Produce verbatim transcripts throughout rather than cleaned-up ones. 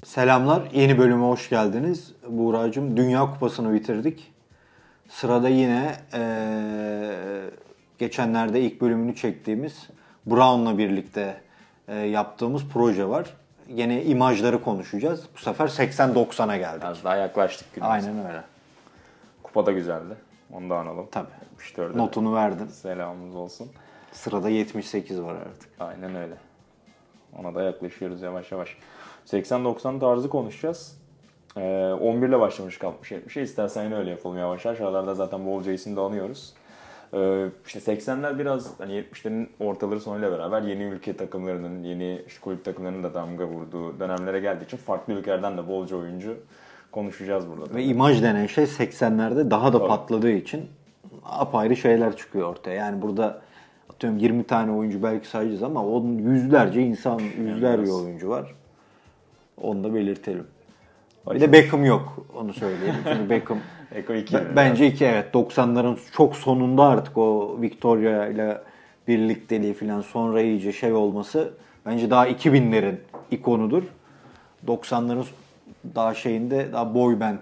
Selamlar, yeni bölüme hoş geldiniz. Buğra'cığım, Dünya Kupası'nı bitirdik. Sırada yine ee, geçenlerde ilk bölümünü çektiğimiz Brown'la birlikte e, yaptığımız proje var. Yine imajları konuşacağız. Bu sefer seksen doksana geldik. Az daha yaklaştık günümüze. Aynen öyle. Kupa da güzeldi. Onu da analım. Tabii. yetmiş dörde Notunu verdin. Selamımız olsun. Sırada yetmiş sekiz var artık. Aynen öyle. Ona da yaklaşıyoruz yavaş yavaş. seksen doksan tarzı konuşacağız. Ee, on bir ile başlamış altmış yetmişe. İstersen yine öyle yapalım yavaş yavaş. Aralarda zaten bolca isim de anıyoruz. Ee, işte seksenler biraz hani yetmişlerin ortaları sonuyla beraber yeni ülke takımlarının, yeni işte kulüp takımlarının da damga vurduğu dönemlere geldiği için farklı ülkelerden de bolca oyuncu konuşacağız burada. Ve imaj denen şey seksenlerde daha da Tabii. patladığı için apayrı şeyler çıkıyor ortaya. Yani burada atıyorum yirmi tane oyuncu belki sayacağız ama onun yüzlerce insan, yüzlerce oyuncu var. Onu da belirtelim. Bir de Beckham yok. Onu söyleyelim. Çünkü Beckham Eko iki. bence iki evet. doksanların çok sonunda artık o Victoria ile birlikteliği falan sonra iyice şey olması bence daha iki binlerin ikonudur. doksanların daha şeyinde daha boy band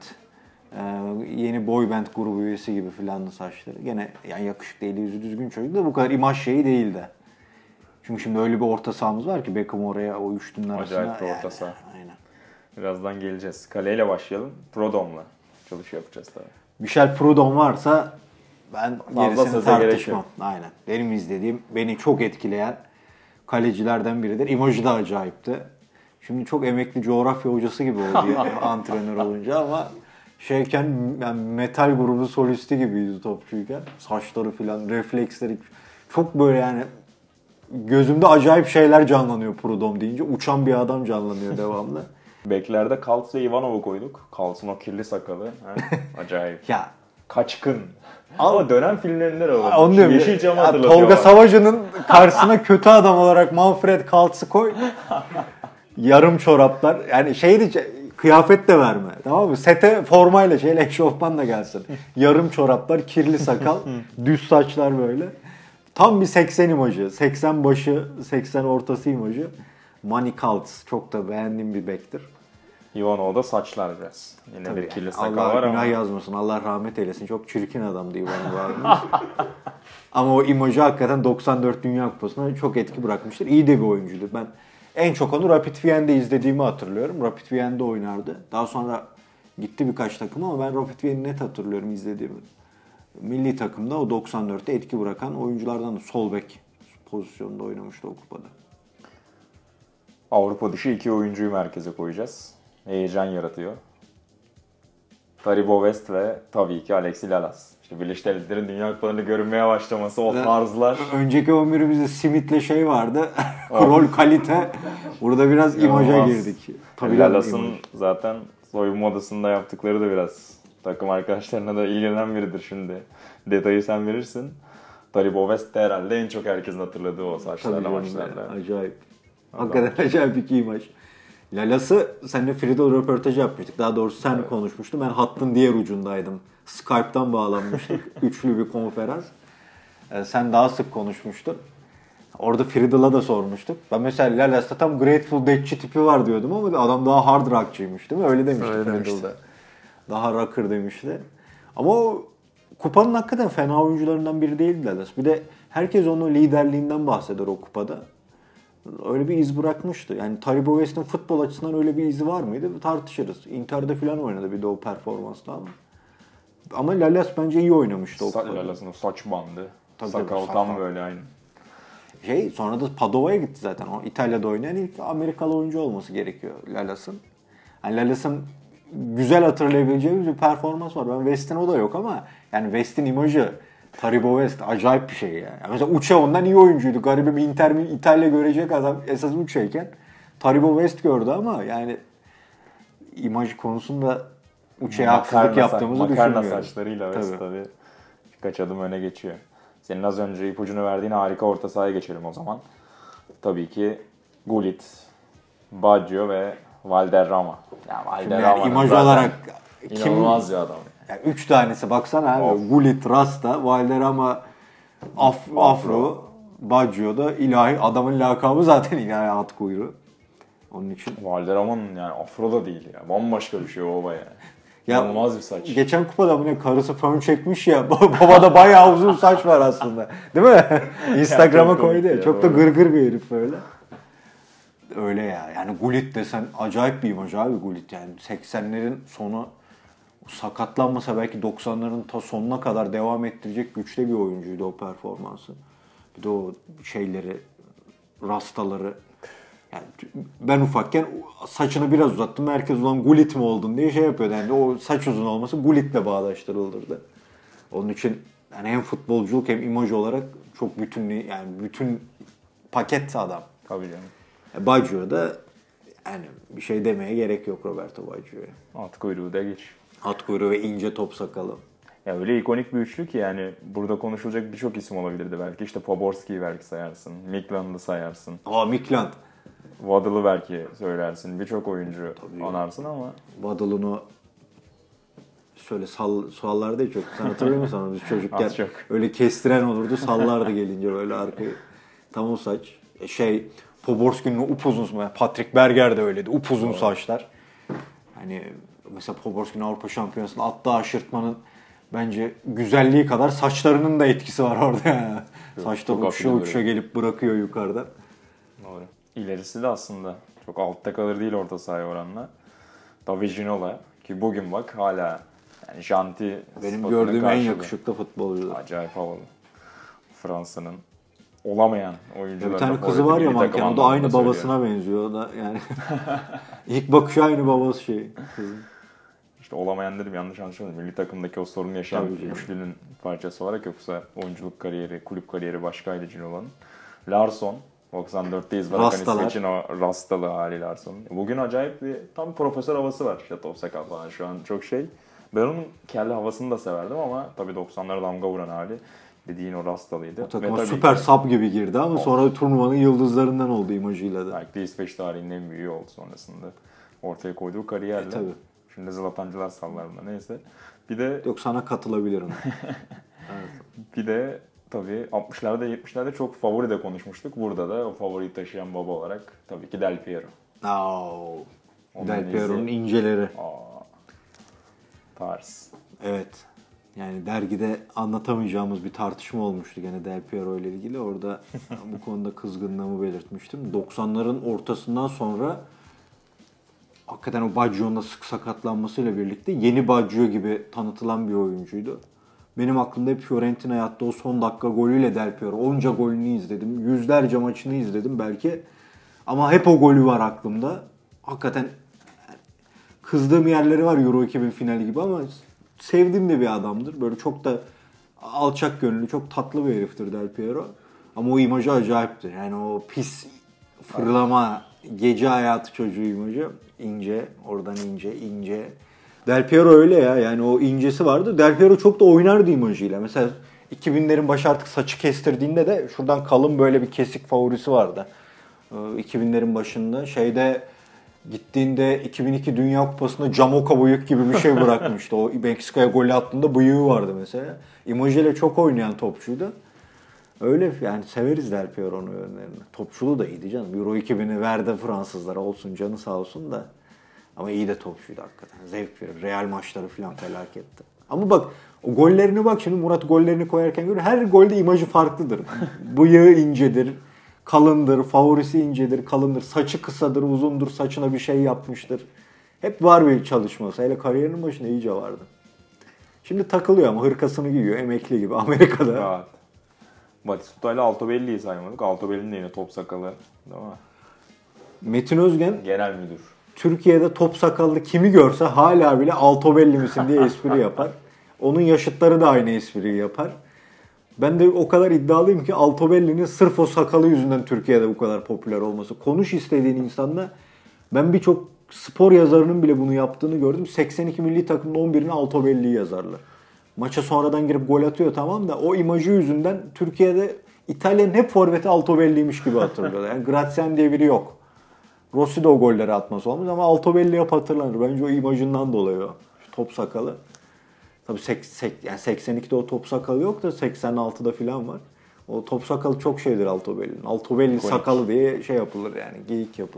yeni boy band grubu üyesi gibi filanlı saçları. Gene yani yakışıklı değil, yüzü düzgün çocuk da bu kadar imaj şeyi değildi. Çünkü şimdi öyle bir orta sahamız var ki Beckham oraya o üçlünün arasına. Acayip bir orta yani, saha. Aynen. Birazdan geleceğiz. Kaleyle başlayalım. Prodom'la çalış yapacağız tabii. Michel Prudhomme varsa ben gerisini söze tartışmam. Aynen. Benim izlediğim, beni çok etkileyen kalecilerden biridir. İmajı da acayipti. Şimdi çok emekli coğrafya hocası gibi oldu antrenör olunca ama şeyken yani metal grubu solisti gibiydi topçuyken. Saçları falan, refleksleri çok böyle yani gözümde acayip şeyler canlanıyor Prudhomme deyince. Uçan bir adam canlanıyor devamlı. Beklerde Kaltz ve Ivanov'u koyduk. Kaltz'ın o kirli sakalı. He? Acayip. Ya Kaçkın. Ama dönem filmlerinde de var. onu diyorum. Yeşilçam'ı Ya, hatırlatıyor. Tolga Savacı'nın karşısına kötü adam olarak Manfred Kaltz'ı koy. Yarım çoraplar. Yani şeydi, kıyafet de verme. Tamam mı? Sete formayla şeyle eşofmanla gelsin. Yarım çoraplar, kirli sakal, düz saçlar böyle. Tam bir seksen imajı. seksen başı, seksen ortası imajı. Manny Kaltz. Çok da beğendiğim bir bektir. Ivanov'da saçlar biraz. Yine Tabii bir kirli yani. sakal Allah var ama. günah yazmasın. Allah rahmet eylesin. Çok çirkin adamdı Ivanov abi. Ama o imajı hakikaten doksan dört Dünya Kupası'na çok etki bırakmıştır. İyi de bir oyuncuydu. Ben en çok onu Rapid Viena'da izlediğimi hatırlıyorum. Rapid Viena'da oynardı. Daha sonra gitti birkaç takım ama ben Rapid Viena'yı net hatırlıyorum izlediğimi. Milli takımda o doksan dörtte etki bırakan oyunculardan da sol bek pozisyonunda oynamıştı o kupada. Avrupa dışı iki oyuncuyu merkeze koyacağız. Heyecan yaratıyor. Taribo West ve tabii ki Alexis Lalas. İşte Birleşik Devletler'in Dünya Kupalarında görünmeye başlaması, o tarzlar. Önceki on birimizde Smith'le şey vardı. Rol kalite. Burada biraz imaja girdik. Tabii Lalas'ın zaten soyunma odasında yaptıkları da biraz takım arkadaşlarına da ilgilenen biridir şimdi. Detayı sen verirsin. Taribo West de herhalde en çok herkesin hatırladığı o saçlarla maçlarla. Acayip. Hakikaten acayip iki imaj. Lalas'ı seninle Friedel röportajı yapmıştık. Daha doğrusu sen evet. konuşmuştun. Ben hattın diğer ucundaydım. Skype'tan bağlanmıştık. Üçlü bir konferans. Ee, sen daha sık konuşmuştun. Orada Friedel'a da sormuştuk. Ben mesela Lalas'ta tam Grateful Dead'çi tipi var diyordum ama adam daha hard rockçıymış değil mi? Öyle demişti Friedel'da. Daha rocker demişti. Ama o kupanın hakikaten fena oyuncularından biri değildi Lalas. Bir de herkes onun liderliğinden bahseder o kupada. Öyle bir iz bırakmıştı. Yani Taribo West'in futbol açısından öyle bir izi var mıydı? Tartışırız. Inter'de falan oynadı bir de o performansla ama. Ama Lalas bence iyi oynamıştı o kupada. Lalas'ın o saç bandı. Tabii, sakal sakal. tam böyle aynı. Şey, sonra da Padova'ya gitti zaten. O İtalya'da oynayan ilk Amerikalı oyuncu olması gerekiyor Lalas'ın. Yani Lalas'ın güzel hatırlayabileceğimiz bir performans var. Ben West'in o da yok ama yani West'in imajı Taribo West acayip bir şey ya. Yani mesela Uche ondan iyi oyuncuydu. Garibim Inter İtalya görecek adam esas Uche'yken Taribo West gördü ama yani imaj konusunda Uche'ye haksızlık yaptığımızı makarna düşünmüyorum. Makarna saçlarıyla West tabii. tabii birkaç adım öne geçiyor. Senin az önce ipucunu verdiğin harika orta sahaya geçelim o zaman. Tabii ki Gullit, Baggio ve Valderrama. Ya Valderrama yani imaj olarak inanılmaz bir adam. Yani üç tanesi baksana abi. Gullit, Rasta, Valderrama, Af, Afro, Baggio da ilahi. Adamın lakabı zaten ilahi at kuyruğu. Onun için. Valderrama'nın yani afro da değil ya. Bambaşka bir şey o baba yani. Ya, İnanılmaz bir saç. Geçen kupada bu ne karısı fön çekmiş ya. Babada bayağı uzun saç var aslında. Değil mi? Instagram'a ya koydu ya. ya. Çok da gırgır bir herif böyle. Öyle ya. Yani Gullit desen acayip bir imaj abi Gullit yani. seksenlerin sonu sakatlanmasa belki doksanların ta sonuna kadar devam ettirecek güçte bir oyuncuydu o performansı. Bir de o şeyleri, rastaları. Yani ben ufakken saçını biraz uzattım. Herkes ulan Gullit mi oldun diye şey yapıyordu. Yani o saç uzun olması Gullit'le bağdaştırılırdı. Onun için yani hem futbolculuk hem imaj olarak çok bütünlü yani bütün paket adam. Tabii canım. Baggio da yani bir şey demeye gerek yok Roberto Baggio'ya. At kuyruğu da geç. At kuyruğu ve ince top sakalı. Ya öyle ikonik bir üçlü ki yani burada konuşulacak birçok isim olabilirdi belki. İşte Poborski'yi belki sayarsın. Mikland'ı sayarsın. Aa Mikland. Waddle'ı belki söylersin. Birçok oyuncu tabii anarsın ama. Waddle'ın o şöyle sal, sallardı ya çok. Sen hatırlıyor musun onu? Biz çocukken öyle kestiren olurdu. Sallardı gelince böyle arkayı. Tam o saç. Şey Poborski'nin upuzun, Patrick Berger de öyleydi. Upuzun evet. Saçlar. Hani mesela Poborski'nin Avrupa Şampiyonası'nda attığı aşırtmanın bence güzelliği kadar saçlarının da etkisi var orada. Yani. Saçlar uçuşa uçuşa gelip bırakıyor yukarıda. Doğru. İlerisi de aslında çok altta kalır değil orta sahaya oranla. David Ginola ki bugün bak hala yani janti benim gördüğüm en yakışıklı futbolcu. Acayip havalı. Fransa'nın olamayan oyuncular. Bir tane kızı var ya manken, o da aynı babasına söylüyor. Benziyor. O da yani ilk bakışı aynı babası şey. Kızın. İşte olamayan dedim yanlış anlaşılmadım. Milli takımdaki o sorunu yaşayan üçlünün parçası olarak yoksa oyunculuk kariyeri, kulüp kariyeri başkaydı Ginola'nın. Larsson doksan dörtteyiz bırakan için o rastalı hali Larsson'un. Bugün acayip bir tam profesör havası var. Şatov sakal falan şu an çok şey. Ben onun kelle havasını da severdim ama tabii doksanlara damga vuran hali dediğin o rastalıydı. O takıma süper ki, sap gibi girdi ama o, sonra turnuvanın yıldızlarından oldu imajıyla da. Belki de İsveç tarihinin en büyüğü oldu sonrasında. Ortaya koyduğu kariyerle. E, tabii. Şimdi Zlatancılar sallar buna neyse. Bir de yok sana katılabilirim. Evet. Bir de tabii altmışlarda yetmişlerde çok favori de konuşmuştuk. Burada da o favoriyi taşıyan baba olarak tabii ki Del Piero. Oh. Del Piero'nun inceleri. Aa, tarz. Evet. Yani dergide anlatamayacağımız bir tartışma olmuştu gene Del Piero ile ilgili. Orada bu konuda kızgınlığımı belirtmiştim. doksanların ortasından sonra hakikaten o Baggio'nun da sık sakatlanmasıyla birlikte yeni Baggio gibi tanıtılan bir oyuncuydu. Benim aklımda hep Fiorentina'ya attığı o son dakika golüyle Del Piero. Onca golünü izledim. Yüzlerce maçını izledim belki. Ama hep o golü var aklımda. Hakikaten kızdığım yerleri var Euro iki bin finali gibi ama sevdiğim de bir adamdır. Böyle çok da alçak gönüllü, çok tatlı bir heriftir Del Piero. Ama o imajı acayiptir. Yani o pis fırlama, gece hayatı çocuğu imajı. İnce, oradan ince, ince. Del Piero öyle ya. Yani o incesi vardı. Del Piero çok da oynardı imajıyla. Mesela iki binlerin başı artık saçı kestirdiğinde de şuradan kalın böyle bir kesik favorisi vardı. iki binlerin başında şeyde gittiğinde iki bin iki Dünya Kupası'nda Camoka bıyık gibi bir şey bırakmıştı. O Meksika'ya golü attığında bıyığı vardı mesela. İmajıyla çok oynayan topçuydu. Öyle yani severiz Del Piero'nun yönlerini. Topçuluğu da iyiydi canım. Euro iki bini verdi Fransızlara olsun canı sağ olsun da. Ama iyi de topçuydu hakikaten. Zevk verir. Real maçları falan felaketti. Ama bak o gollerine bak şimdi Murat gollerini koyarken görüyor. Her golde imajı farklıdır. Bıyığı incedir, kalındır, favorisi incedir, kalındır. Saçı kısadır, uzundur, saçına bir şey yapmıştır. Hep var bir çalışması. Hele kariyerinin başında iyice vardı. Şimdi takılıyor ama hırkasını giyiyor. Emekli gibi Amerika'da. Evet. Batistuta ile Altobelli'yi saymadık. Altobelli'nin de yine top sakalı. Değil mi? Metin Özgen genel müdür. Türkiye'de top sakallı kimi görse hala bile Altobelli misin diye espri yapar. Onun yaşıtları da aynı espriyi yapar. Ben de o kadar iddialıyım ki Altobelli'nin sırf o sakalı yüzünden Türkiye'de bu kadar popüler olması. Konuş istediğin insanla ben birçok spor yazarının bile bunu yaptığını gördüm. seksen iki milli takımın on birine Altobelli'yi yazarlar. Maça sonradan girip gol atıyor tamam da o imajı yüzünden Türkiye'de İtalya'nın hep forveti Altobelli'ymiş gibi hatırlıyorlar. Yani Graziani diye biri yok. Rossi de o golleri atması olmuş ama Altobelli hep hatırlanır. Bence o imajından dolayı o. Şu top sakalı. Tabii sek, sek, yani seksen ikide o top sakalı yok da seksen altıda falan var. O top sakalı çok şeydir Altobelli'nin. Altobelli sakalı diye şey yapılır yani geyik yapılır.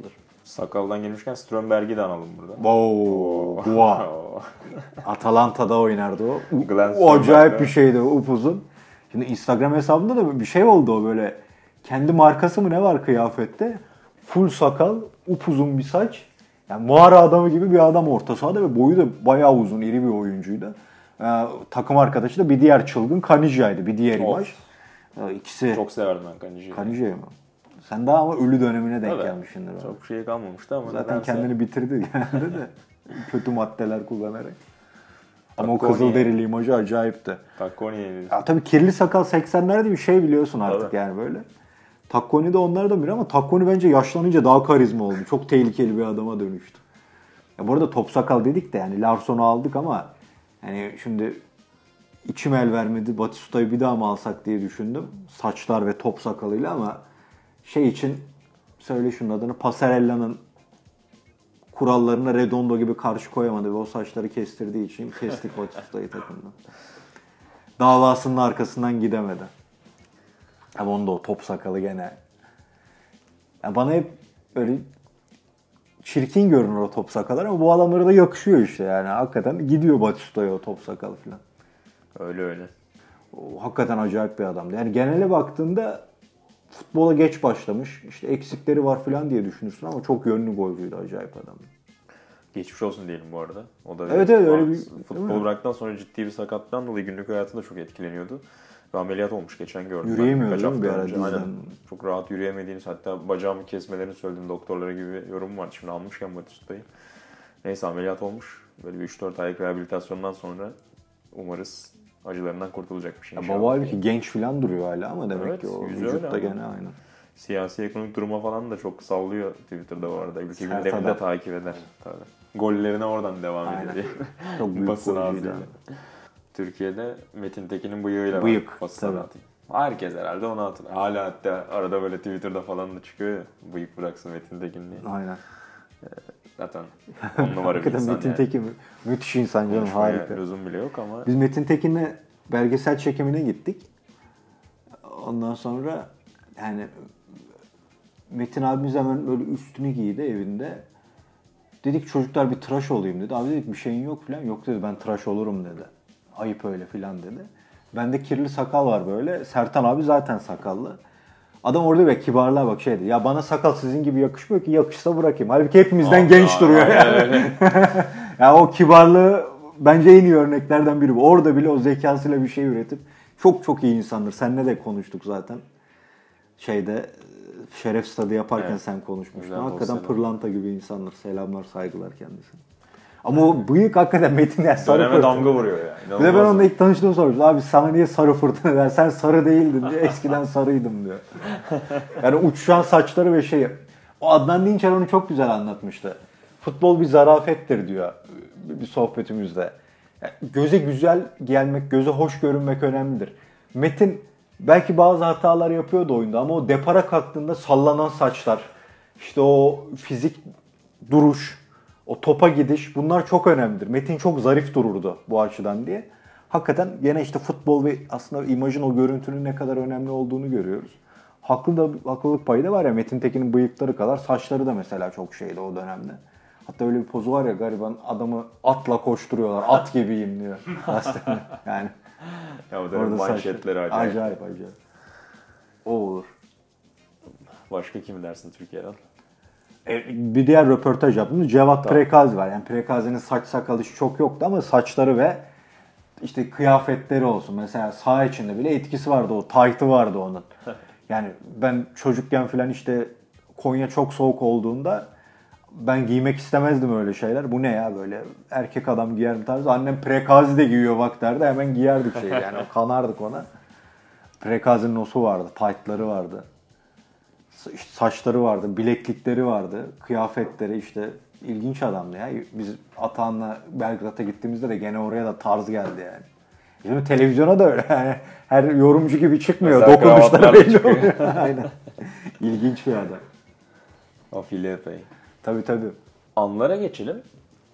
Sakaldan gelmişken Strömberg'i de analım burada. Wow. Wow. Atalanta'da oynardı o. Glenn O acayip Strömberg. bir şeydi, upuzun. Şimdi Instagram hesabında da bir şey oldu o böyle. Kendi markası mı ne var kıyafette? Full sakal, upuzun bir saç. Yani mağara adamı gibi bir adam orta sahada ve boyu da bayağı uzun, iri bir oyuncuydu. Ee, takım arkadaşı da bir diğer çılgın Kanija'ydı, bir diğer imaj. Ee, ikisi... Çok severdim ben Kanija'yı. Kanija'yı mı? Sen daha ama ölü dönemine denk Tabii. gelmişsindir. Çok şey kalmamıştı ama Zaten nedense... kendini bitirdi genelde de. Kötü maddeler kullanarak. Ama o Takkoni. kızılderili imajı acayipti. Takkoni'ye Ya tabii kirli sakal seksenlerde bir şey biliyorsun artık Tabii. yani böyle. Takkoni de onlardan biri ama Takkoni bence yaşlanınca daha karizma oldu. Çok tehlikeli bir adama dönüştü. Ya bu arada top sakal dedik de yani Larsson'u aldık ama hani şimdi içim el vermedi. Batistuta'yı bir daha mı alsak diye düşündüm. Saçlar ve top sakalıyla ama şey için söyle şunun adını, Passarella'nın kurallarına Redondo gibi karşı koyamadı ve o saçları kestirdiği için kestik Batistuta'yı takımdan. Davasının arkasından gidemedi. Ama onda o top sakalı gene. Ya bana hep öyle çirkin görünür o top sakallar ama bu adamlara da yakışıyor işte yani. Hakikaten gidiyor Batistuta'ya o top sakalı falan. Öyle öyle. O, hakikaten acayip bir adamdı. Yani genele baktığında futbola geç başlamış. İşte eksikleri var falan diye düşünürsün ama çok yönlü golcüydü, acayip adam. Geçmiş olsun diyelim bu arada. O da Evet, evet, öyle bir- futbol bıraktıktan sonra ciddi bir sakatlıktan dolayı günlük hayatında çok etkileniyordu. Ve ameliyat olmuş, geçen gördüm. Yürüyemiyor Birkaç değil mi hafta bir ara önce. dizden? Aynen. Çok rahat yürüyemediğini, hatta bacağımı kesmelerini söyledim doktorlara gibi yorum var. Şimdi almışken Batistuta'yı. Neyse ameliyat olmuş. Böyle bir üç dört aylık rehabilitasyondan sonra umarız acılarından kurtulacakmış Ya inşallah. baba halbuki genç falan duruyor hala ama demek Evet, ki o yüzü vücutta öyle gene ama. aynı. Siyasi ekonomik duruma falan da çok sallıyor Twitter'da bu arada. Ülke Sert gündemini de adam. takip eder. Tabii. Gollerine oradan devam Aynen. ediyor diye. Çok büyük Basın golcüydü ağzıyla. abi. Türkiye'de Metin Tekin'in bıyığıyla Bıyık, var. Basına tabii. atayım. Herkes herhalde onu hatırlıyor. Hala hatta arada böyle Twitter'da falan da çıkıyor ya. Bıyık bıraksın Metin Tekin diye. Aynen. Zaten on numara bir Hakikaten insan Metin yani. Tekin mü- müthiş insan canım, Konuşmaya harika. lüzum bile yok ama Biz Metin Tekin'le belgesel çekimine gittik. Ondan sonra yani Metin abimiz hemen böyle üstünü giydi evinde. Dedik çocuklar bir tıraş olayım dedi. Abi dedik bir şeyin yok falan. Yok dedi, ben tıraş olurum dedi. Ayıp öyle falan dedi. Bende kirli sakal var böyle. Sertan abi zaten sakallı. Adam orada ve kibarlığa bak şeydi. Ya bana sakal sizin gibi yakışmıyor ki, yakışsa bırakayım. Halbuki hepimizden Aa, genç aa, duruyor aynen yani. öyle. Ya o kibarlığı bence en iyi örneklerden biri bu. Orada bile o zekasıyla bir şey üretip çok çok iyi insandır. Seninle de konuştuk zaten. Şeyde Şeref Stadı yaparken Evet. sen konuşmuştun. Güzel Hakikaten dostlar. pırlanta gibi insanlar. Selamlar, saygılar kendisine. Ama o bıyık hakikaten Metin yani sarı döneme fırtına. damga vuruyor yani. Bir de ben İnanılmaz. onunla ilk tanıştığımda sormuştum. Abi sana niye sarı fırtına der? Sen sarı değildin diyor. Eskiden sarıydım diyor. Yani uçuşan saçları ve şey. O Adnan Dinçer onu çok güzel anlatmıştı. Futbol bir zarafettir diyor bir sohbetimizde. Yani göze güzel gelmek, göze hoş görünmek önemlidir. Metin belki bazı hatalar yapıyordu oyunda ama o depara kalktığında sallanan saçlar, işte o fizik duruş, o topa gidiş, bunlar çok önemlidir. Metin çok zarif dururdu bu açıdan diye. Hakikaten gene işte futbol ve aslında imajın, o görüntünün ne kadar önemli olduğunu görüyoruz. Haklı da, haklılık payı da var ya, Metin Tekin'in bıyıkları kadar saçları da mesela çok şeydi o dönemde. Hatta öyle bir pozu var ya, gariban adamı atla koşturuyorlar. At gibiyim diyor. Aslında yani. Ya o dönem manşetleri acayip. Acayip acayip. O olur. Başka kim dersin Türkiye'den? E, bir diğer röportaj yaptığımız Cevat Tamam. Prekazi var. Yani Prekazi'nin saç sakal işi çok yoktu ama saçları ve işte kıyafetleri olsun. Mesela saha içinde bile etkisi vardı. O taytı vardı onun. Yani ben çocukken falan işte Konya çok soğuk olduğunda ben giymek istemezdim öyle şeyler. Bu ne ya böyle erkek adam giyer mi tarzı. Annem Prekazi de giyiyor bak derdi. Hemen giyerdik şeyi yani kanardık ona. Prekazi'nin osu vardı, taytları vardı. İşte saçları vardı, bileklikleri vardı, kıyafetleri işte ilginç adamdı ya. Biz Atahan'la Belgrad'a gittiğimizde de gene oraya da tarz geldi yani. Şimdi televizyona da öyle yani her yorumcu gibi çıkmıyor. Mesela Dokunuşları kravatlarla belli çıkıyor. oluyor. Aynen. İlginç bir adam. Afili epey. Tabii tabii. Anlara geçelim.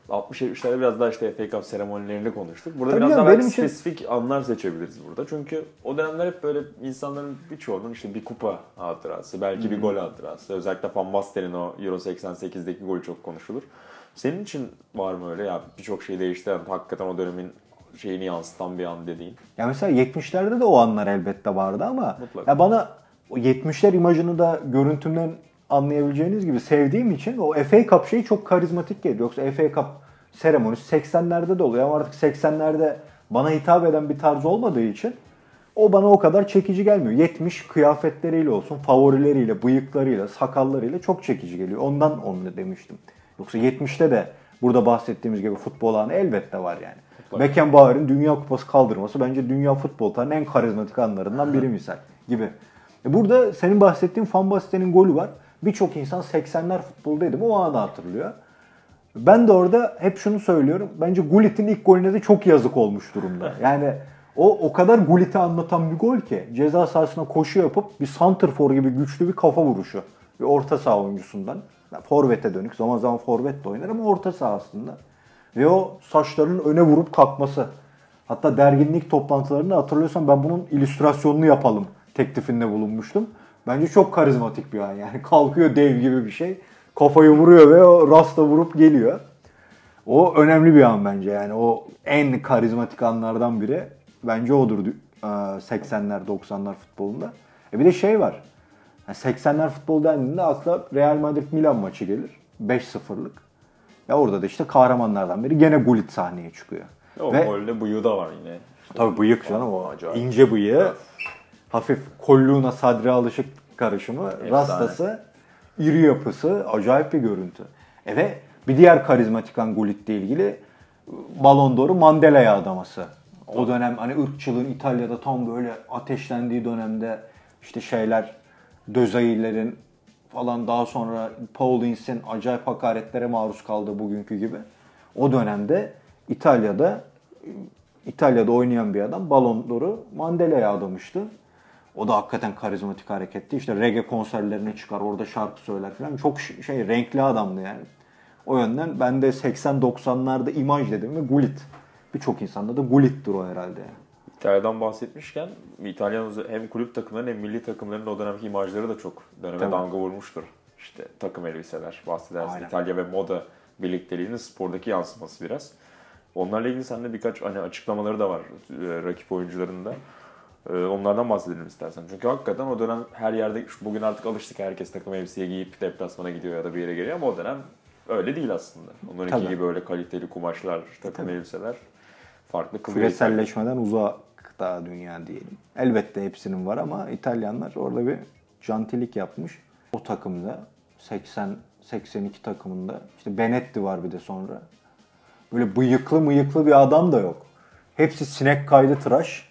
altmış yetmişlerde biraz daha işte F A Cup seremonilerini konuştuk. Burada Tabii biraz ya, daha belki benim için- spesifik anlar seçebiliriz burada. Çünkü o dönemler hep böyle insanların birçoğunun işte bir kupa hatırası, belki bir gol hatırası. Özellikle Van Basten'in o Euro seksen sekizdeki golü çok konuşulur. Senin için var mı öyle ya birçok şey değiştiren, hakikaten o dönemin şeyini yansıtan bir an dediğin? Ya mesela yetmişlerde de o anlar elbette vardı ama Mutlaka. ya bana o yetmişler imajını da görüntümden anlayabileceğiniz gibi sevdiğim için o F A Cup şeyi çok karizmatik geliyor. Yoksa F A Cup seremonisi seksenlerde de oluyor ama artık seksenlerde bana hitap eden bir tarz olmadığı için o bana o kadar çekici gelmiyor. yetmiş kıyafetleriyle olsun, favorileriyle, bıyıklarıyla, sakallarıyla çok çekici geliyor. Ondan onu demiştim. Yoksa yetmişte de burada bahsettiğimiz gibi futbol anı elbette var yani. Beckenbauer'in Dünya Kupası kaldırması bence dünya futbol tarihinin en karizmatik anlarından biri misal gibi. E burada senin bahsettiğin Van Basten'in golü var. Birçok insan seksenler futboldaydı o anı hatırlıyor. Ben de orada hep şunu söylüyorum. Bence Gullit'in ilk golüne de çok yazık olmuş durumda. Yani o o kadar Gullit'i anlatan bir gol ki ceza sahasına koşu yapıp bir santrfor gibi güçlü bir kafa vuruşu. Bir orta saha oyuncusundan. Yani forvete dönük. Zaman zaman forvet de oynar ama orta saha aslında. Ve o saçlarının öne vurup kalkması. Hatta derginin ilk toplantılarında hatırlıyorsan ben bunun illüstrasyonunu yapalım teklifinde bulunmuştum. Bence çok karizmatik bir an yani. Kalkıyor dev gibi bir şey. Kafayı vuruyor ve o rasta vurup geliyor. O önemli bir an bence yani. O en karizmatik anlardan biri. Bence odur seksenler doksanlar futbolunda. E bir de şey var. seksenler futbol dendiğinde akla Real Madrid-Milan maçı gelir. beş sıfırlık. Ya orada da işte kahramanlardan biri gene Gullit sahneye çıkıyor. O Ve golde bıyığı da var yine. tabii bıyık canım o acayip. ince bıyığı. Hafif kolluğuna sadre alışık karışımı. Efsane. Rastası, iri yapısı, acayip bir görüntü. E ve bir diğer karizmatik an Gullit'le ilgili Ballon d'Or'u Mandela'ya adaması. O dönem hani ırkçılığın İtalya'da tam böyle ateşlendiği dönemde işte şeyler, Dözayirlerin falan daha sonra Paul Ince'in acayip hakaretlere maruz kaldığı bugünkü gibi. O dönemde İtalya'da İtalya'da oynayan bir adam Ballon d'Or'u Mandela'ya adamıştı. O da hakikaten karizmatik hareketti. İşte reggae konserlerine çıkar, orada şarkı söyler falan. Çok şey renkli adamdı yani. O yönden ben de seksen doksanlarda imaj dedim ve Gullit. Birçok insanda da Gullit'tir o herhalde. İtalya'dan bahsetmişken İtalyan hem kulüp takımlarının hem milli takımlarının o dönemki imajları da çok döneme Tabii. damga vurmuştur. İşte takım elbiseler bahsedersin. Aynen. İtalya ve moda birlikteliğinin spordaki yansıması biraz. Onlarla ilgili sende birkaç hani açıklamaları da var e, rakip oyuncuların da. E, onlardan bahsedelim istersen. Çünkü hakikaten o dönem her yerde, bugün artık alıştık herkes takım elbiseyi giyip deplasmana gidiyor ya da bir yere geliyor ama o dönem öyle değil aslında. Onlarınki Tabii. gibi öyle kaliteli kumaşlar, takım Tabii. elbiseler farklı kılıyor. Küreselleşmeden uzak daha dünya diyelim. Elbette hepsinin var ama İtalyanlar orada bir jantilik yapmış. O takımda seksen seksen iki takımında işte Benetti var bir de sonra. Böyle bıyıklı mıyıklı bir adam da yok. Hepsi sinek kaydı tıraş.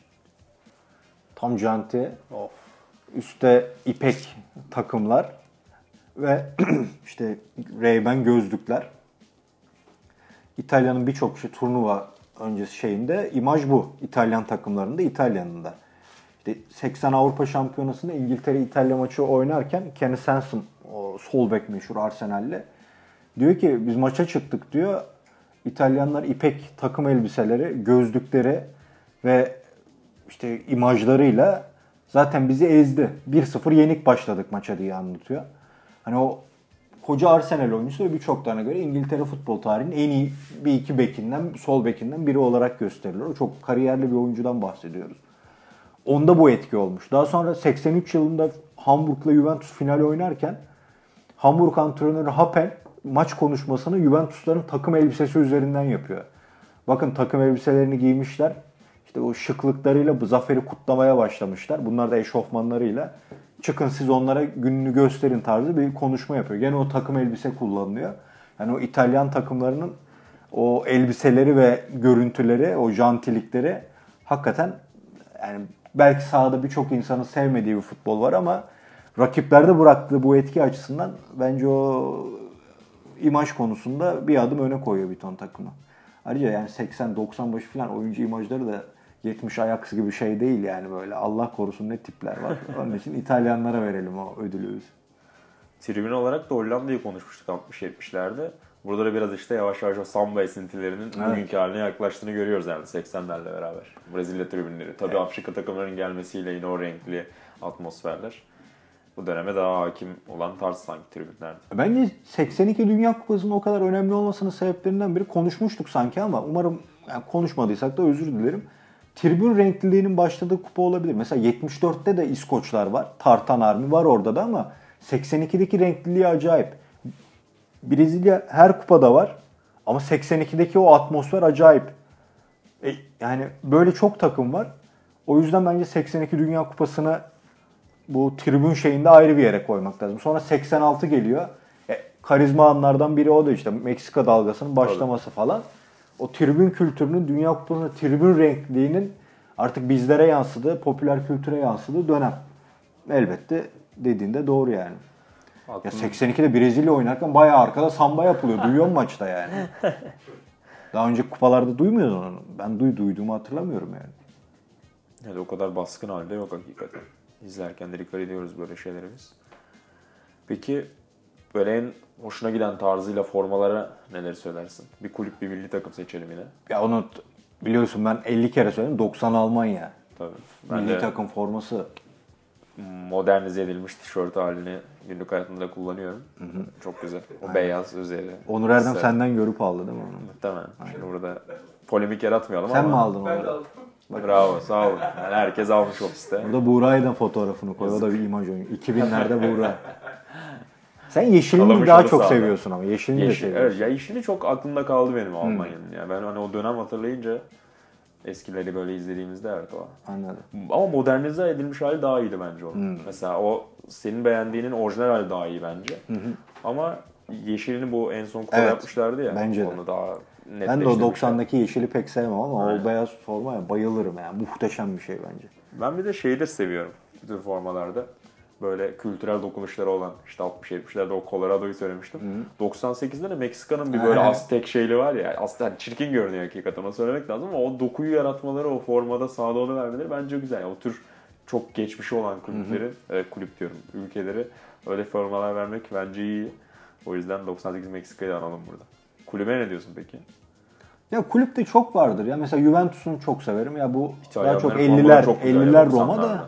Tam janti. Of. Üstte ipek takımlar ve işte Ray-Ban gözlükler. İtalya'nın birçok şey turnuva öncesi şeyinde imaj bu. İtalyan takımlarında, İtalyan'ın da. İşte seksen Avrupa Şampiyonası'nda İngiltere-İtalya maçı oynarken Kenny Sansom, o sol bek meşhur Arsenal'le diyor ki biz maça çıktık diyor. İtalyanlar ipek takım elbiseleri, gözlükleri ve işte imajlarıyla zaten bizi ezdi. bir sıfır yenik başladık maça diye anlatıyor. Hani o koca Arsenal oyuncusu ve birçok tane göre İngiltere futbol tarihinin en iyi bir iki bekinden, sol bekinden biri olarak gösterilir. O çok kariyerli bir oyuncudan bahsediyoruz. Onda bu etki olmuş. Daha sonra seksen üç yılında Hamburg'la Juventus finali oynarken Hamburg antrenörü Happel maç konuşmasını Juventus'ların takım elbisesi üzerinden yapıyor. Bakın takım elbiselerini giymişler. İşte o şıklıklarıyla bu zaferi kutlamaya başlamışlar. Bunlar da eşofmanlarıyla. Çıkın siz onlara gününü gösterin tarzı bir konuşma yapıyor. Gene o takım elbise kullanılıyor. Yani o İtalyan takımlarının o elbiseleri ve görüntüleri, o jantilikleri hakikaten yani belki sahada birçok insanın sevmediği bir futbol var ama rakiplerde bıraktığı bu etki açısından bence o imaj konusunda bir adım öne koyuyor bir ton takımı. Ayrıca yani seksen doksan başı falan oyuncu imajları da yetmiş Ajax gibi şey değil yani böyle. Allah korusun ne tipler var. Onun için İtalyanlara verelim o ödülü. Tribün olarak da Hollanda'yı konuşmuştuk altmış yetmişlerde. Burada da biraz işte yavaş yavaş o samba esintilerinin Evet. bugünkü haline yaklaştığını görüyoruz yani seksenlerle beraber. Brezilya tribünleri. Tabii evet. Afrika takımlarının gelmesiyle yine o renkli atmosferler. Bu döneme daha hakim olan tarz sanki tribünlerdi. Bence seksen iki Dünya Kupası'nın o kadar önemli olmasının sebeplerinden biri konuşmuştuk sanki ama umarım yani konuşmadıysak da özür dilerim. Tribün renkliliğinin başladığı kupa olabilir. Mesela yetmiş dörtte de İskoçlar var. Tartan Army var orada da ama seksen ikideki renkliliği acayip. Brezilya her kupada var ama seksen ikideki o atmosfer acayip. E, yani böyle çok takım var. O yüzden bence seksen iki Dünya Kupası'nı bu tribün şeyinde ayrı bir yere koymak lazım. Sonra seksen altı geliyor. E, karizma anlardan biri o da işte Meksika dalgasının başlaması Tabii. falan. O tribün kültürünün, Dünya Kupası'nın tribün renkliliğinin artık bizlere yansıdığı, popüler kültüre yansıdığı dönem. Elbette dediğinde doğru yani. Ya seksen ikide Brezilya oynarken bayağı arkada samba yapılıyor. Duyuyor musun maçta yani? Daha önce kupalarda duymuyorsun onu. Ben duy, duyduğumu hatırlamıyorum yani. Yani o kadar baskın halde yok hakikaten. İzlerken de dikkat ediyoruz böyle şeylere biz. Peki böyle en hoşuna giden tarzıyla formalara neler söylersin? Bir kulüp, bir milli takım seçelim yine. Ya onu biliyorsun ben elli kere söyledim. doksan Almanya. Tabii. Ben milli takım forması. Modernize edilmiş tişört halini günlük hayatımda kullanıyorum. Hı hı. Çok güzel. O Aynen. beyaz üzeri. Onur Erdem Güzel. Senden görüp aldı değil mi onu? Muhtemelen. Şimdi burada polemik yaratmayalım Sen ama. Sen mi aldın onu? Ben de aldım. Bravo, sağ olun. Yani herkes almış ofiste. Burada Buğra'yla fotoğrafını koy. O da bir imaj oyunu. iki binlerde Buğra. Sen yeşilini daha çok sağda. seviyorsun ama. Yeşilini Yeşil, de seviyorsun. Evet, ya yeşili çok aklımda kaldı benim Almanya'nın. Hmm. Yani ben hani o dönem hatırlayınca eskileri böyle izlediğimizde evet o. Anladım. Ama modernize edilmiş hali daha iyiydi bence onun. Hmm. Mesela o senin beğendiğinin orijinal hali daha iyi bence. Hı hı. Ama yeşilini bu en son kupa evet, yapmışlardı ya. Bence onu de. Daha ben de o doksandaki yeşili pek sevmem ama Aynen. o beyaz formaya bayılırım yani. Muhteşem bir şey bence. Ben bir de şeyi de seviyorum bütün formalarda. Böyle kültürel dokunuşları olan işte altmış yetmişlerde o Colorado'yu söylemiştim. Hı-hı. doksan sekizde de Meksika'nın bir böyle Aztek şeyli var ya. Aslında çirkin görünüyor hakikaten onu söylemek lazım ama o dokuyu yaratmaları, o formada sağda onu vermeleri bence güzel. Yani o tür çok geçmişi olan kulüpleri, e, kulüp diyorum, ülkeleri öyle formalar vermek bence iyi. O yüzden doksan sekiz Meksika'yı analım burada. Kulübe ne diyorsun peki? Ya kulüpte çok vardır ya. Mesela Juventus'unu çok severim. Ya bu daha çok elliler, elliler Roma'da.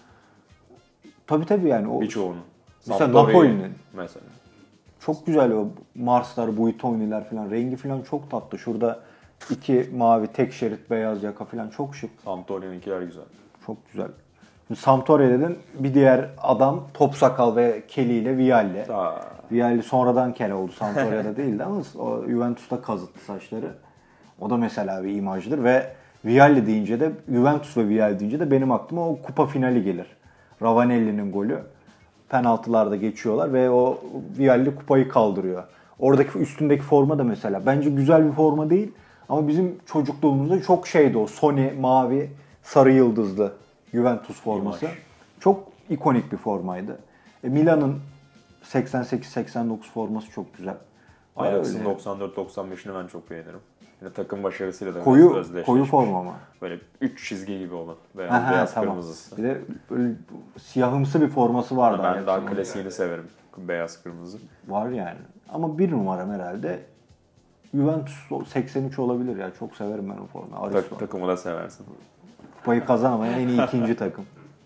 Tabii tabii yani o. Birçoğunun. Mesela Napoli'nin. Mesela. Çok güzel o Marslar, Buitoni'ler falan. Rengi falan çok tatlı. Şurada iki mavi, tek şerit, beyaz yaka falan çok şık. Sampdoria'nınkiler güzel. Çok güzel. Şimdi Sampdoria'nın bir diğer adam top sakal ve keliyle Vialli. Aa. Vialli sonradan kel oldu. Sampdoria'da değildi ama o Juventus'ta kazıttı saçları. O da mesela bir imajdır ve Vialli deyince de Juventus ve Vialli deyince de benim aklıma o kupa finali gelir. Ravanelli'nin golü. Penaltılarda geçiyorlar ve o Vialli kupayı kaldırıyor. Oradaki üstündeki forma da mesela bence güzel bir forma değil ama bizim çocukluğumuzda çok şeydi o Sony mavi sarı yıldızlı Juventus forması. İmaj. Çok ikonik bir formaydı. E, Milan'ın seksen sekiz seksen dokuz forması çok güzel. Ajax'ın doksan dört doksan beşini ben çok beğenirim. Yine takım başarısıyla da koyu, özdeşleşmiş. Koyu forma ama. Böyle üç çizgi gibi olan. Beyaz, Aha, beyaz tamam. kırmızısı. Bir de böyle siyahımsı bir forması vardı. Ben yani. Daha klasiğini severim. Beyaz kırmızı. Var yani. Ama bir numaram herhalde Juventus seksen üç olabilir ya. Çok severim ben o formayı. Tak, takımı da seversin. Kupayı kazanamayan en iyi ikinci takım.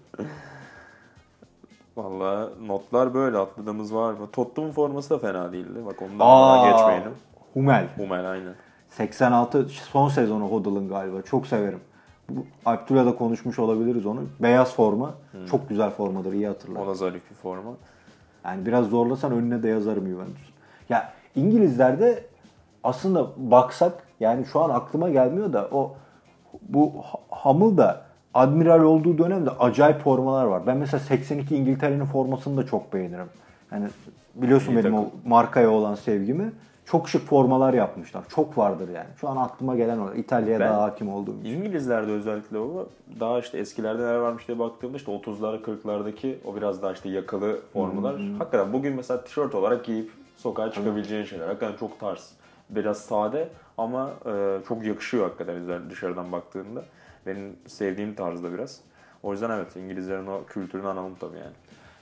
Vallahi notlar böyle atladığımız var mı? Tottenham forması da fena değildi. Bak ondan daha geçmeyelim. Hummel. Hummel aynen. seksen altı son sezonu Hoddle'ın galiba. Çok severim. Alptula'da da konuşmuş olabiliriz onu. Beyaz forma. Hmm. Çok güzel formadır. İyi hatırlar. O da zarif bir forma. Yani biraz zorlasan önüne de yazarım Juventus. Ya İngilizlerde aslında baksak yani şu an aklıma gelmiyor da o bu Hummel da admiral olduğu dönemde acayip formalar var. Ben mesela seksen iki İngiltere'nin formasını da çok beğenirim. Yani biliyorsun İyi benim takım. O markaya olan sevgimi. Çok şık formalar yapmışlar. Çok vardır yani. Şu an aklıma gelen o. İtalya'ya daha hakim olduğum için. İngilizlerde özellikle o daha işte eskilerde neler varmış diye baktığımda işte otuzlar kırklardaki o biraz daha işte yakalı formalar. Hmm. Hakikaten bugün mesela tişört olarak giyip sokağa çıkabileceğin şeyler. Hakikaten çok tarz. Biraz sade ama e, çok yakışıyor hakikaten dışarıdan baktığında. Benim sevdiğim tarzda biraz. O yüzden evet İngilizlerin o kültürünü analım tabii yani.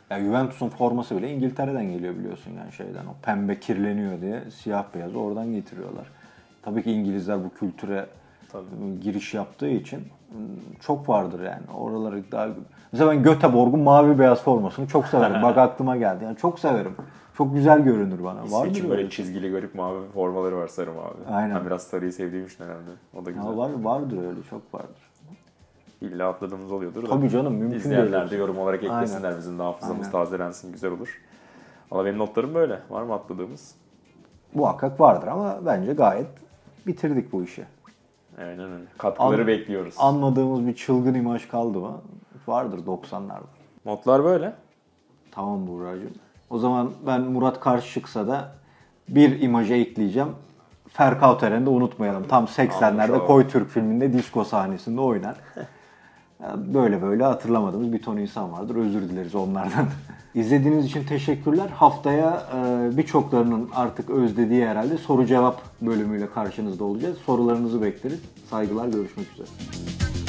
Ya Juventus'un forması bile İngiltere'den geliyor biliyorsun yani şeyden. O pembe kirleniyor diye siyah beyazı oradan getiriyorlar. Tabii ki İngilizler bu kültüre Tabii. giriş yaptığı için çok vardır yani. Oraları daha... Mesela ben Göteborg'un mavi beyaz formasını çok severim. Bak aklıma geldi. Yani çok severim. Çok güzel görünür bana. Vardır için böyle çizgili garip mavi formaları var, sarı mavi. Aynen. Ben biraz sarıyı sevdiğim için herhalde. O da güzel. Ya var, vardır öyle, çok vardır. İlla atladığımız oluyordur da. Tabii canım, mümkün değil. İzleyenler de yorum olarak eklesinler, bizim de hafızamız Aynen. tazelensin, güzel olur. Valla benim notlarım böyle. Var mı atladığımız? Muhakkak vardır ama bence gayet bitirdik bu işi. Aynen öyle. Katkıları An- bekliyoruz. Anladığımız bir çılgın imaj kaldı mı? Vardır doksanlarda. Notlar böyle. Tamam Buğra'cığım. O zaman ben Murat karşı çıksa da bir imajı ekleyeceğim. Ferkauteren de unutmayalım. Tam seksenlerde Koy Türk filminde disco sahnesinde oynar. Böyle böyle hatırlamadığımız bir ton insan vardır. Özür dileriz onlardan. İzlediğiniz için teşekkürler. Haftaya birçoklarının artık özlediği herhalde soru cevap bölümüyle karşınızda olacağız. Sorularınızı bekleriz. Saygılar, görüşmek üzere.